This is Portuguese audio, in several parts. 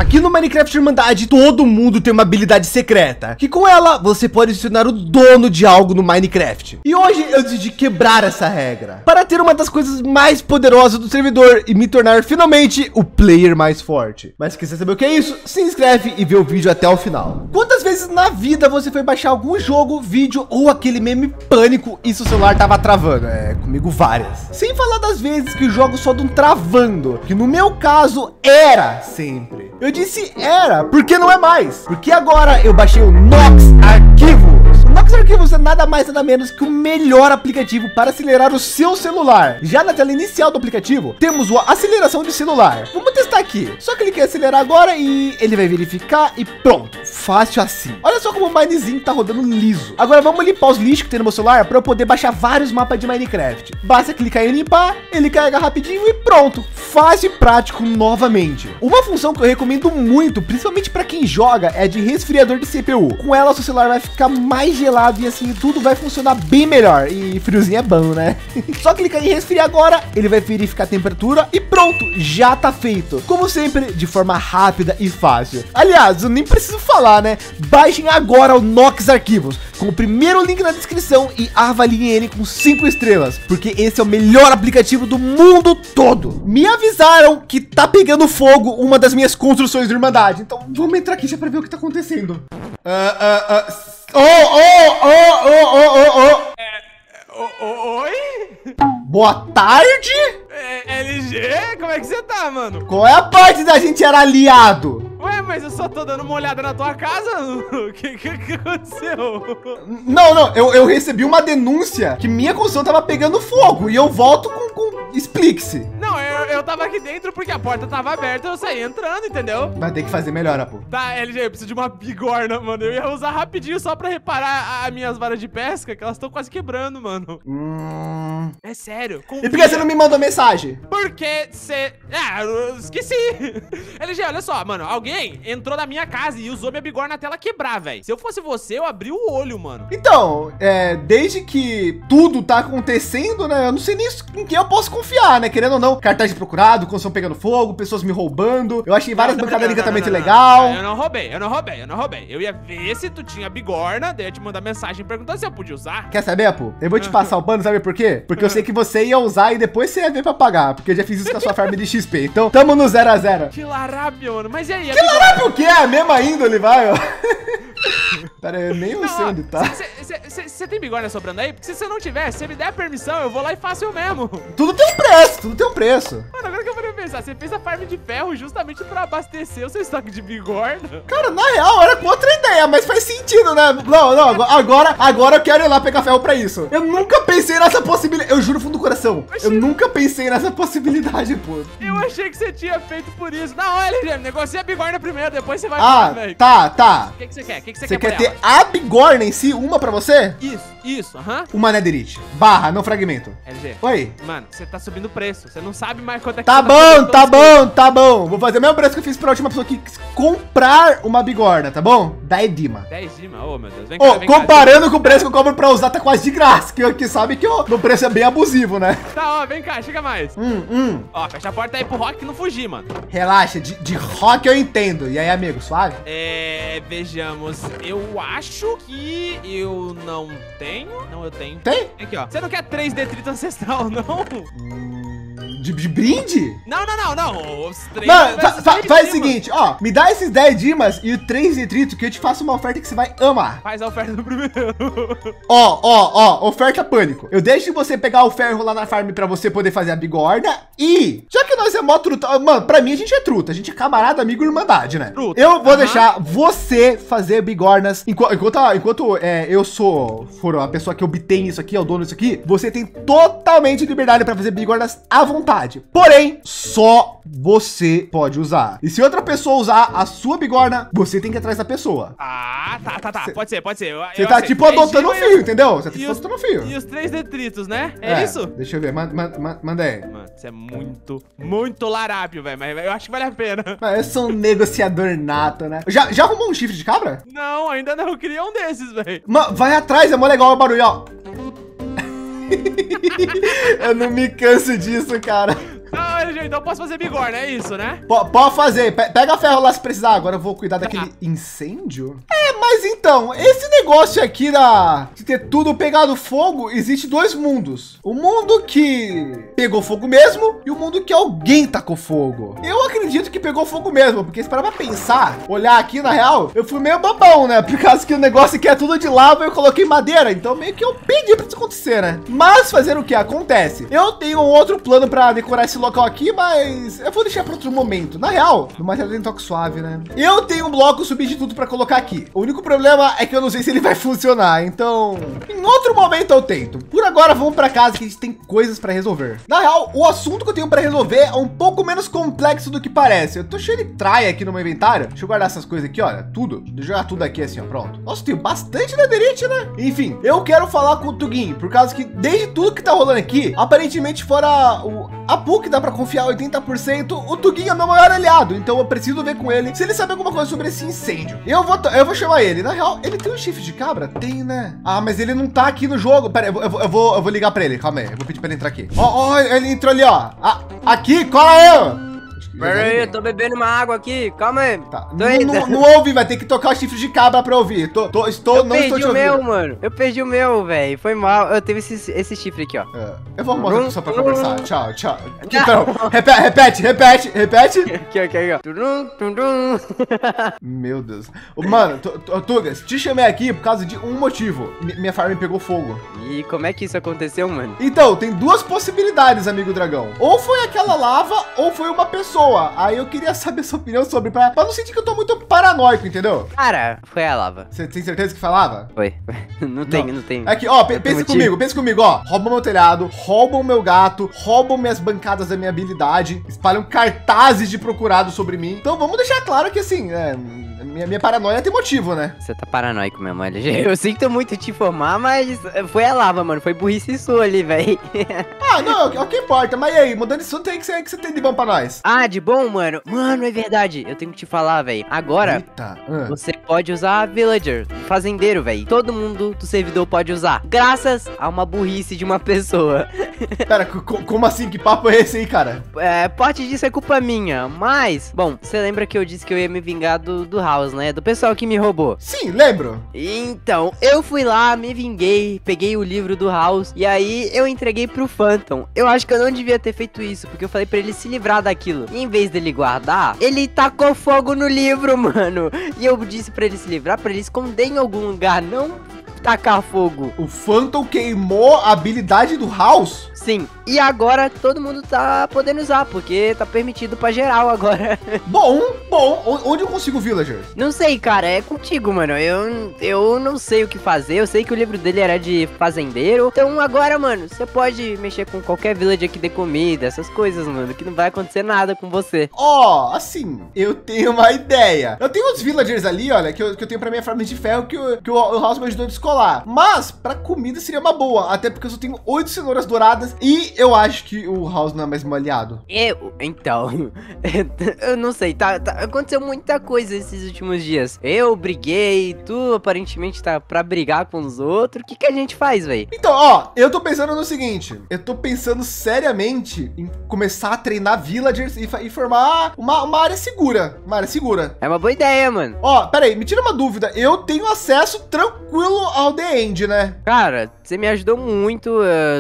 Aqui no Minecraft Irmandade, todo mundo tem uma habilidade secreta, que com ela você pode se tornar o dono de algo no Minecraft. E hoje eu decidi quebrar essa regra, para ter uma das coisas mais poderosas do servidor e me tornar finalmente o player mais forte. Mas se quiser saber o que é isso, se inscreve e vê o vídeo até o final. Quantas vezes na vida você foi baixar algum jogo, vídeo ou aquele meme pânico e seu celular tava travando? Comigo várias. Sem falar das vezes que o jogo só dão travando, que no meu caso era sempre. Eu disse era, porque não é mais. Porque agora eu baixei o Nox Arquivos. O Nox Arquivos é nada mais nada menos que o melhor aplicativo para acelerar o seu celular. Já na tela inicial do aplicativo, temos a aceleração de celular. Vamos testar aqui. Só clique em acelerar agora e ele vai verificar e pronto. Fácil assim. Olha só como o Minezinho tá rodando liso. Agora vamos limpar os lixos que tem no meu celular para eu poder baixar vários mapas de Minecraft. Basta clicar em limpar, ele carrega rapidinho e pronto. Fácil e prático novamente. Uma função que eu recomendo muito, principalmente para quem joga, é de resfriador de CPU. Com ela, seu celular vai ficar mais gelado e assim tudo vai funcionar bem melhor. E friozinho é bom, né? Só clicar em resfriar agora, ele vai verificar a temperatura e pronto, já tá feito. Como sempre, de forma rápida e fácil. Aliás, eu nem preciso falar, né? Baixem agora o Nox Arquivos, com o primeiro link na descrição e avaliem ele com 5 estrelas, porque esse é o melhor aplicativo do mundo todo. Me avisaram que tá pegando fogo uma das minhas construções de Irmandade, então vamos entrar aqui já para ver o que tá acontecendo. Oi? Boa tarde? LG, como é que você tá, mano? Qual é a parte da gente era aliado? Ué, mas eu só tô dando uma olhada na tua casa. O que aconteceu? Não, eu recebi uma denúncia que minha construção tava pegando fogo e eu volto com... Explique-se. Não, eu tava aqui dentro porque a porta tava aberta e eu saí entrando, entendeu? Vai ter que fazer melhor, pô. Tá, LG, eu preciso de uma bigorna, mano. Eu ia usar rapidinho só pra reparar as minhas varas de pesca, que elas estão quase quebrando, mano. É sério. E por que você não me mandou mensagem? Porque você... Ah, eu esqueci. LG, olha só, mano. Alguém entrou na minha casa e usou minha bigorna até ela quebrar, velho. Se eu fosse você, eu abri o olho, mano. Então, desde que tudo tá acontecendo, né? Eu não sei nem em quem eu posso confiar, né? Querendo ou não, cartaz de procurado, construção pegando fogo, pessoas me roubando. Eu achei várias bancadas de encantamento legal. Eu não roubei. Eu ia ver se tu tinha bigorna, daí eu ia te mandar mensagem perguntando se eu podia usar. Quer saber, pô? Eu vou te passar o pano, sabe por quê? Porque eu sei que você ia usar e depois você ia ver pra pagar, porque eu já fiz isso com a sua farm de XP. Então, tamo no 0 a 0. Que larápio, mano. Mas e aí? Que larápio o quê? É a mesma índole, vai, ó. Pera aí, eu nem sei onde tá. Você tem bigorna sobrando aí? Porque se você não tiver, se você me der a permissão, eu vou lá e faço eu mesmo. Tudo tem um preço, tudo tem um preço. Mano, agora que eu vou pensar, você fez a farm de ferro justamente pra abastecer o seu estoque de bigorna? Cara, na real, era contra a ideia, mas faz sentido, né? Não, agora eu quero ir lá pegar ferro pra isso. Eu nunca pensei nessa possibilidade, eu juro fundo do coração. Eu nunca pensei nessa possibilidade, pô. Eu achei que você tinha feito por isso. Não, olha, negocia a bigorna primeiro, depois você vai velho. Tá. O que você quer? Você quer ter a bigorna em si, uma pra você? Isso, aham. Uma netherite, barra, não fragmento. LG. Oi. Mano, você tá subindo o preço. Você não sabe mais quanto é que tá bom. Vou fazer o mesmo preço que eu fiz pra última pessoa que quis comprar uma bigorna, tá bom? 10 Dima. 10 Dima? Ô, meu Deus. Vem cá, comparando com o preço que eu cobro pra usar, tá quase de graça. Que sabe que o meu preço é bem abusivo, né? Tá, ó, vem cá, chega mais. Ó, fecha a porta aí pro Rock não fugir, mano. Relaxa, de Rock eu entendo. E aí, amigo, suave? Vejamos. Eu acho que eu não tenho. Não, eu tenho. Tem? Aqui, ó. Você não quer 3 detrito ancestral, não? De brinde? Não. Os 3. Mano, faz o seguinte, ó. Me dá esses 10 dimas e o 3 detritos que eu te faço uma oferta que você vai amar. Faz a oferta do primeiro. Ó, oferta pânico. Eu deixo você pegar o ferro lá na farm pra você poder fazer a bigorna e... Já que nós é mó truta... Mano, pra mim a gente é truta. A gente é camarada, amigo e irmandade, né? Truta. Eu vou deixar você fazer bigornas. Enquanto eu for a pessoa que obtém isso aqui, é o dono disso aqui, você tem totalmente liberdade pra fazer bigornas à vontade. Porém, só você pode usar. E se outra pessoa usar a sua bigorna, você tem que ir atrás da pessoa. Ah, tá. Pode ser. Você tá tipo adotando um fio, entendeu? Você tá tipo adotando um fio. E os 3 detritos, né? É isso? Deixa eu ver. Manda aí. Mano, isso é muito larápio, velho. Mas eu acho que vale a pena. Mas eu sou um negociador nato, né? Já arrumou um chifre de cabra? Não, ainda não. Eu queria um desses, velho. Vai atrás, é mó legal o barulho, ó. Eu não me canso disso, cara. Não, LG, então eu posso fazer bigorna, é isso, né? Pode fazer. Pega ferro lá se precisar. Agora eu vou cuidar daquele incêndio. Mas então, esse negócio aqui de ter tudo pegado fogo, existe dois mundos. O mundo que pegou fogo mesmo e o mundo que alguém tacou fogo. Eu acredito que pegou fogo mesmo, porque se parar pra pensar, olhar aqui na real, eu fui meio babão, né? Por causa que o negócio aqui é tudo de lava, eu coloquei madeira, então meio que eu pedi pra isso acontecer, né? Mas fazer o que acontece? Eu tenho um outro plano pra decorar esse local aqui, mas eu vou deixar para outro momento. Na real, no material tem toque suave, né? Eu tenho um bloco substituto para colocar aqui. O único problema é que eu não sei se ele vai funcionar, então em outro momento eu tento. Por agora vamos para casa que a gente tem coisas para resolver. Na real, o assunto que eu tenho para resolver é um pouco menos complexo do que parece. Eu tô cheio de traia aqui no meu inventário. Deixa eu guardar essas coisas aqui, olha, tudo. Deixa eu jogar tudo aqui assim, ó, pronto. Nossa, tenho bastante netherite, né? Enfim, eu quero falar com o Tuguinho, por causa que desde tudo que tá rolando aqui, aparentemente fora a PUC dá para confiar 80%, o Tuguinho é meu maior aliado, então eu preciso ver com ele se ele sabe alguma coisa sobre esse incêndio. Eu vou chamar ele. Na real, ele tem um chifre de cabra? Tem, né? Ah, mas ele não tá aqui no jogo. Pera aí, eu vou ligar para ele. Calma aí, eu vou pedir para ele entrar aqui. Ó, ele entrou ali, ó. Aqui, cola eu. Pera aí, eu tô bebendo uma água aqui, calma aí. Tá. Não ouvi, vai ter que tocar o chifre de cabra pra ouvir. Não estou te ouvindo. Eu perdi o meu, mano. Eu perdi o meu, velho. Foi mal. Eu teve esse chifre aqui, ó. Eu vou arrumar outra pessoa pra conversar. Tchau. Então, repete. Aqui, ó. Meu Deus. Mano, Tugas, te chamei aqui por causa de um motivo. Minha farm pegou fogo. E como é que isso aconteceu, mano? Então, tem duas possibilidades, amigo dragão. Ou foi aquela lava, ou foi uma pessoa. Aí eu queria saber sua opinião sobre, pra não sentir que eu tô muito paranoico, entendeu? Cara, foi a lava. Você tem certeza que foi lava? Foi. Não tem. Aqui, ó, pensa comigo, ó. Roubam meu telhado, roubam meu gato, roubam minhas bancadas da minha habilidade, espalham cartazes de procurado sobre mim. Então vamos deixar claro que assim, minha paranoia tem motivo, né? Você tá paranoico mesmo, LG. Eu sinto muito te informar, mas foi a lava, mano. Foi burrice sua ali, velho. Ah, não, o que importa. Mas e aí, mudando isso, que você tem de bom pra nós? Ah, de bom, mano? Mano, é verdade. Eu tenho que te falar, velho. Agora, você pode usar Villager, fazendeiro, velho. Todo mundo do servidor pode usar, graças a uma burrice de uma pessoa. Pera, como assim? Que papo é esse aí, cara? Parte disso é culpa minha, mas... Bom, você lembra que eu disse que eu ia me vingar do House, né? Do pessoal que me roubou. Sim, lembro. Então, eu fui lá, me vinguei, peguei o livro do House e aí eu entreguei pro Phantom. Eu acho que eu não devia ter feito isso, porque eu falei pra ele se livrar daquilo. E em vez dele guardar, ele tacou fogo no livro, mano. E eu disse pra ele se livrar, pra ele esconder em algum lugar, não tacar fogo. O Phantom queimou a habilidade do House? Sim, e agora todo mundo tá podendo usar, porque tá permitido pra geral agora. Bom, onde eu consigo Villager? Não sei, cara, é contigo, mano. Eu não sei o que fazer, eu sei que o livro dele era de fazendeiro. Então agora, mano, você pode mexer com qualquer villager que dê comida, essas coisas, mano, que não vai acontecer nada com você. Ó, assim, eu tenho uma ideia. Eu tenho uns villagers ali, olha, que eu tenho pra minha farm de ferro que o House me ajudou a descolar. Mas pra comida seria uma boa, até porque eu só tenho 8 cenouras douradas e eu acho que o House não é mais meu aliado. Então, eu não sei, aconteceu muita coisa esses últimos dias. Eu briguei, tu aparentemente tá pra brigar com os outros. O que a gente faz, velho? Então, ó, eu tô pensando no seguinte, eu tô pensando seriamente em começar a treinar villagers e formar uma área segura, É uma boa ideia, mano. Ó, pera aí, me tira uma dúvida, eu tenho acesso tranquilo ao The End, né? Cara, você me ajudou muito,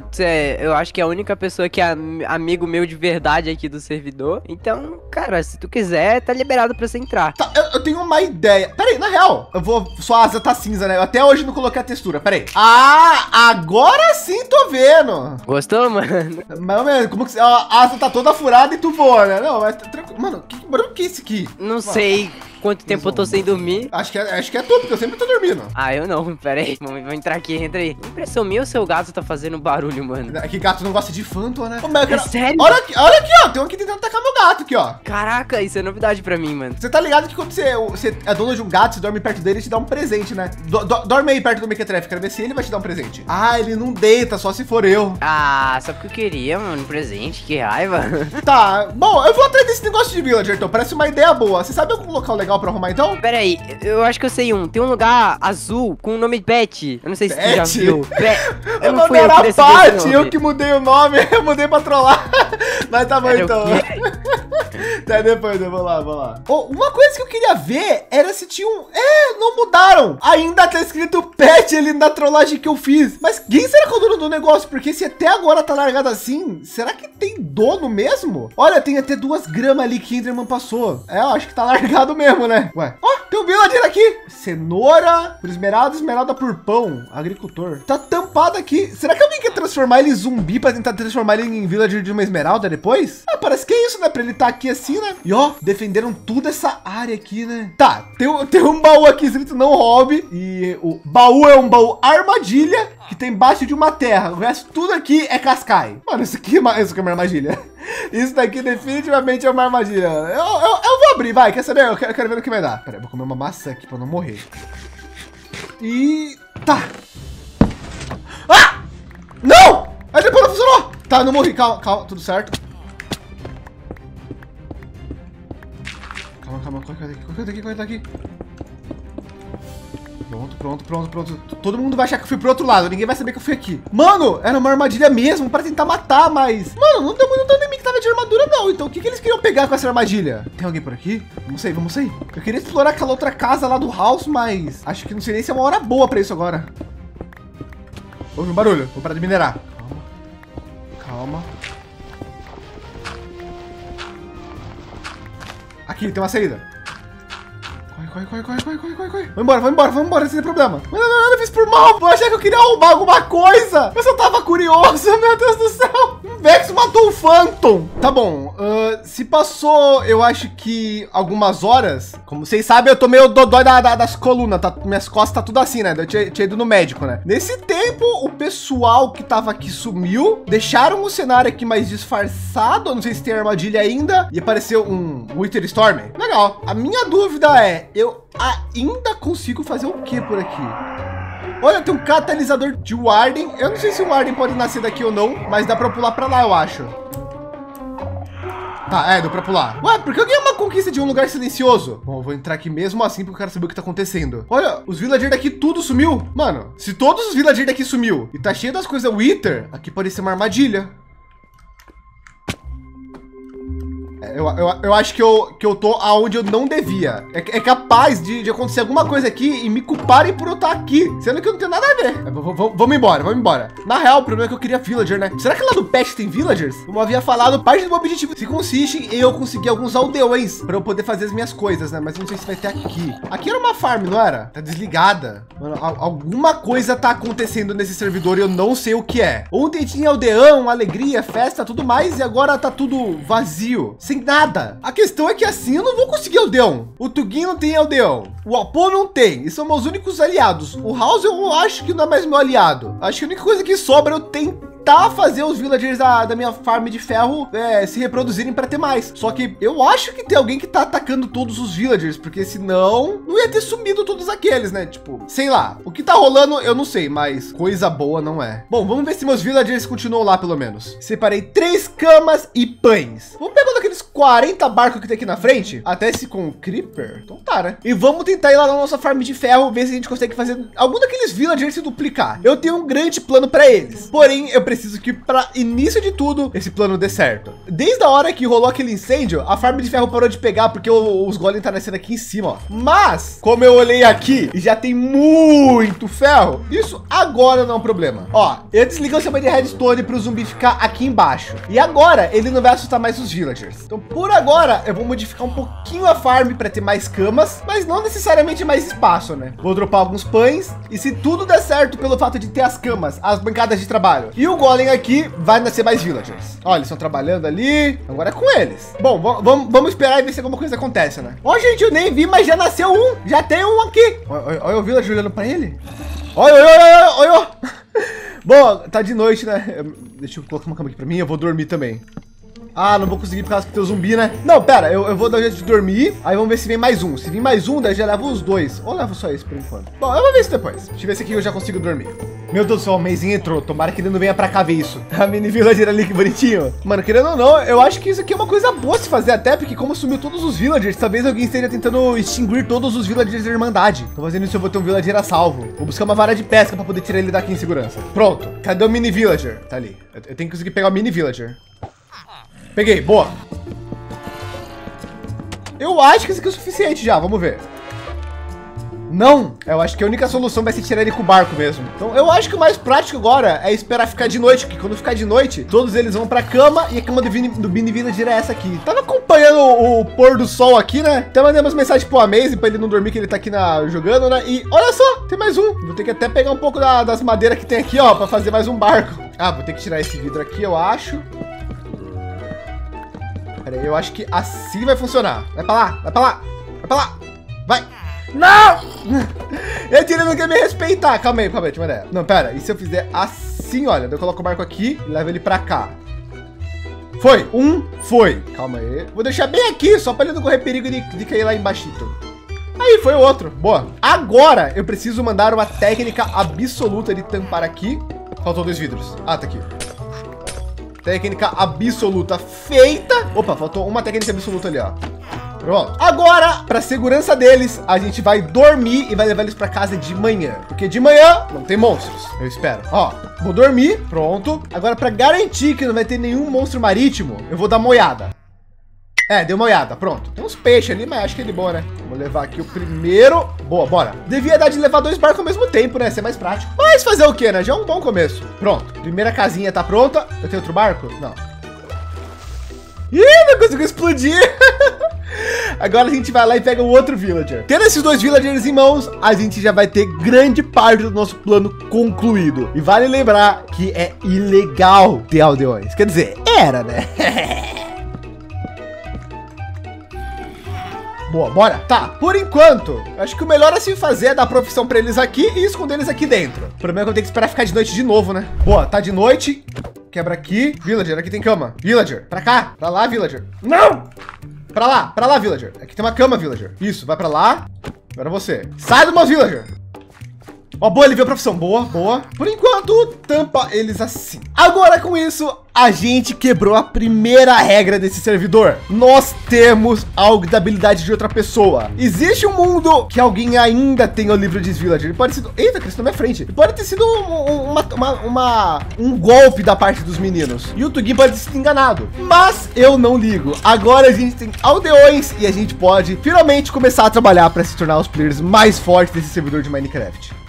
eu acho que é a única pessoa que é amigo meu de verdade aqui do servidor. Então, cara, se tu quiser, tá liberado pra você entrar. Tá, eu tenho uma ideia. Pera aí, na real, sua asa tá cinza, né? Eu até hoje não coloquei a textura, pera aí. Ah, agora sim tô vendo. Gostou, mano? Mas, como que a asa tá toda furada e tu voa, né? Não, mas tranquilo. Mano, que é isso aqui? Não sei quanto tempo eu tô sem dormir. Acho que é tu, porque eu sempre tô dormindo. Ah, eu não, pera aí. Vou entrar aqui, entra aí. Impressão minha, o seu gato tá fazendo barulho, mano. É que gato não gosta de Phantom, né? É sério? Olha aqui, ó. Tem um aqui tentando atacar meu gato aqui, ó. Caraca, isso é novidade pra mim, mano. Você tá ligado que quando você é dono de um gato, você dorme perto dele e te dá um presente, né? Dorme aí perto do Mequetrefe, quero ver se ele vai te dar um presente. Ah, ele não deita, só se for eu. Ah, só porque eu queria, mano, um presente, que raiva. Tá, bom, eu vou atrás desse negócio de villager, então, parece uma ideia boa. Você sabe algum local legal legal pra arrumar então? Pera aí, eu acho que eu sei um. Tem um lugar azul com o nome Pet. Eu não sei se tu já Pet? viu. Eu não não fui eu era que a decidi esse parte, nome. eu que mudei o nome, eu mudei pra trollar. Mas tá bom Era o então. Até depois, eu vou lá. Oh, uma coisa que eu queria ver era se tinha um... não mudaram. Ainda tá escrito Pet ali na trollagem que eu fiz. Mas quem será que é o dono do negócio? Porque se até agora tá largado assim, será que tem dono mesmo? Olha, tem até 2 gramas ali que Enderman passou. Eu acho que tá largado mesmo, né? Ué, ó, tem um villager aqui. Cenoura por esmeralda, esmeralda por pão. Agricultor. Tá tampado aqui. Será que alguém quer transformar ele em zumbi pra tentar transformar ele em villager de uma esmeralda depois? Parece que é isso, né? Pra ele tá aqui assim, né? E ó, defenderam toda essa área aqui, né? Tá, tem um baú aqui escrito não roube. E o baú é um baú armadilha que tem embaixo de uma terra. O resto tudo aqui é cascai. Mano, isso aqui é uma armadilha. Isso daqui definitivamente é uma armadilha. Eu vou abrir, vai. Quer saber? Eu quero ver o que vai dar. Pera aí, vou comer uma maçã aqui pra não morrer. E... tá. Ah! Não! A depois não funcionou. Tá, não morri. Calma, tudo certo. Calma. Corre daqui. Pronto. Todo mundo vai achar que eu fui pro outro lado. Ninguém vai saber que eu fui aqui. Mano, era uma armadilha mesmo para tentar matar, mas... Mano, não deu muito dano em mim que tava de armadura, não. Então, o que eles queriam pegar com essa armadilha? Tem alguém por aqui? Vamos sair. Eu queria explorar aquela outra casa lá do house, mas... acho que não sei nem se é uma hora boa para isso agora. Ouve um barulho. Vou parar de minerar. Calma. Aqui, tem uma saída. Corre. Vamos embora, sem problema. Não, eu fiz por mal. Vou achar que eu queria roubar alguma coisa. Eu só tava curioso, meu Deus do céu. Um Vex matou o Phantom. Tá bom, se passou, eu acho que algumas horas. Como vocês sabem, eu tô meio dodói das colunas. Tá, minhas costas tá tudo assim, né? Eu tinha ido no médico, né? Nesse tempo, o pessoal que tava aqui sumiu. Deixaram o cenário aqui mais disfarçado. Eu não sei se tem armadilha ainda. E apareceu um Wither Storm. Legal. A minha dúvida é... eu ainda consigo fazer o que por aqui? Olha, tem um catalisador de Warden. Eu não sei se o Warden pode nascer daqui ou não, mas dá para pular para lá, eu acho. Tá, deu para pular. Ué, por que eu ganhei uma conquista de um lugar silencioso? Bom, eu vou entrar aqui mesmo assim porque eu quero saber o que tá acontecendo. Olha, os villagers daqui tudo sumiu. Mano, se todos os villagers daqui sumiu e tá cheio das coisas Wither, aqui pode ser uma armadilha. Eu acho que eu tô aonde eu não devia. É capaz de acontecer alguma coisa aqui e me culparem por eu estar aqui, sendo que eu não tenho nada a ver. Vamos embora. Na real, o problema é que eu queria villager, né? Será que lá no Pet tem villagers? Como eu havia falado, parte do meu objetivo se consiste em eu conseguir alguns aldeões para eu poder fazer as minhas coisas, né? Mas eu não sei se vai ter aqui. Aqui era uma farm, não era? Tá desligada. Mano, alguma coisa tá acontecendo nesse servidor e eu não sei o que é. Ontem tinha aldeão, alegria, festa, tudo mais, e agora tá tudo vazio. Sem nada. A questão é que assim eu não vou conseguir aldeão. O Tugin não tem aldeão. O Apo não tem. E são meus únicos aliados. O House eu acho que não é mais meu aliado. Acho que a única coisa que sobra eu tentar fazer os villagers da minha farm de ferro se reproduzirem para ter mais. Só que eu acho que tem alguém que tá atacando todos os villagers, porque senão não ia ter sumido todos aqueles, né? Tipo, sei lá. O que tá rolando eu não sei, mas coisa boa não é. Bom, vamos ver se meus villagers continuam lá pelo menos. Separei 3 camas e pães. Vamos pegar daqueles 40 barcos que tem aqui na frente, até esse com o Creeper. Então tá, né? E vamos tentar ir lá na nossa farm de ferro, ver se a gente consegue fazer algum daqueles villagers se duplicar. Eu tenho um grande plano para eles. Porém, eu preciso que para início de tudo, esse plano dê certo. Desde a hora que rolou aquele incêndio, a farm de ferro parou de pegar porque os golems tá nascendo aqui em cima, ó. Mas, como eu olhei aqui e já tem muito ferro, isso agora não é um problema. Ó, eu desliguei o sistema de redstone para o zumbi ficar aqui embaixo. E agora ele não vai assustar mais os villagers. Então, por agora, eu vou modificar um pouquinho a farm para ter mais camas, mas não necessariamente mais espaço, né? Vou dropar alguns pães e se tudo der certo pelo fato de ter as camas, as bancadas de trabalho e o golem aqui, vai nascer mais villagers. Olha, eles estão trabalhando ali, agora é com eles. Bom, vamos esperar e ver se alguma coisa acontece, né? Ó, gente, eu nem vi, mas já nasceu um. Já tem um aqui. Olha o villager olhando para ele. Olha. Bom, tá de noite, né? Deixa eu colocar uma cama aqui para mim, eu vou dormir também. Ah, não vou conseguir por causa que tem o zumbi, né? Não, pera, eu vou dar um jeito de dormir. Aí vamos ver se vem mais um. Se vir mais um, daí já levo os 2. Ou levo só esse por enquanto. Bom, eu vou ver isso depois. Deixa eu ver se aqui eu já consigo dormir. Meu Deus do céu, o Meizinho entrou. Tomara que ele não venha pra cá ver isso. A mini villager ali, que bonitinho. Mano, querendo ou não, eu acho que isso aqui é uma coisa boa se fazer até, porque como sumiu todos os villagers, talvez alguém esteja tentando extinguir todos os villagers da Irmandade. Tô fazendo isso, eu vou ter um villager a salvo. Vou buscar uma vara de pesca pra poder tirar ele daqui em segurança. Pronto. Cadê o mini villager? Tá ali. Eu tenho que conseguir pegar o mini villager. Peguei, boa. Eu acho que isso aqui é o suficiente já, vamos ver. Não, eu acho que a única solução vai ser tirar ele com o barco mesmo. Então eu acho que o mais prático agora é esperar ficar de noite, porque quando ficar de noite, todos eles vão pra cama e a cama do mini villager é essa aqui. Tava acompanhando o pôr do sol aqui, né? Até mandei umas mensagens pro Amaze pra ele não dormir, que ele tá aqui jogando, né? E olha só, tem mais um. Vou ter que até pegar um pouco das madeiras que tem aqui, ó, pra fazer mais um barco. Ah, vou ter que tirar esse vidro aqui, eu acho. Pera aí, eu acho que assim vai funcionar. Vai pra lá, vai pra lá, vai pra lá. Vai. Não! Ele não quer me respeitar. Calma aí, tinha uma ideia. Não, pera. E se eu fizer assim, olha? Eu coloco o barco aqui e levo ele pra cá. Foi. Foi. Calma aí. Vou deixar bem aqui, só pra ele não correr perigo de cair lá embaixo. Aí, foi o outro. Boa. Agora, eu preciso mandar uma técnica absoluta de tampar aqui. Faltou 2 vidros. Ah, tá aqui. Técnica absoluta feita. Opa, faltou uma técnica absoluta ali, ó. Pronto. Agora, para segurança deles, a gente vai dormir e vai levar eles para casa de manhã. Porque de manhã não tem monstros. Eu espero. Ó, vou dormir. Pronto. Agora, para garantir que não vai ter nenhum monstro marítimo, eu vou dar uma olhada. É, deu uma olhada. Pronto. Tem uns peixes ali, mas acho que ele é bom, né? Vou levar aqui o primeiro. Boa, bora. Devia dar de levar 2 barcos ao mesmo tempo, né? Ser mais prático. Mas fazer o quê, né? Já é um bom começo. Pronto. Primeira casinha tá pronta. Eu tenho outro barco? Não. Ih, não conseguiu explodir. Agora a gente vai lá e pega o outro villager. Tendo esses 2 villagers em mãos, a gente já vai ter grande parte do nosso plano concluído. E vale lembrar que é ilegal ter aldeões. Quer dizer, era, né? Boa, bora. Tá, por enquanto, acho que o melhor a se fazer é dar profissão para eles aqui e esconder eles aqui dentro. O problema é que eu tenho que esperar ficar de noite de novo, né? Boa, tá de noite. Quebra aqui. Villager, aqui tem cama. Villager, pra cá. Pra lá, villager. Não! Pra lá, villager. Aqui tem uma cama, villager. Isso, vai pra lá. Agora você. Sai do meu villager. Ó, boa, ele viu a profissão. Boa, boa. Por enquanto, tampa eles assim. Agora, com isso, a gente quebrou a primeira regra desse servidor. Nós temos algo da habilidade de outra pessoa. Existe um mundo que alguém ainda tem o livro de villager. Ele pode ser... Eita, cresceu na minha frente. Ele pode ter sido um golpe da parte dos meninos. E o Tugin pode ter sido enganado. Mas eu não ligo. Agora a gente tem aldeões e a gente pode finalmente começar a trabalhar para se tornar os players mais fortes desse servidor de Minecraft.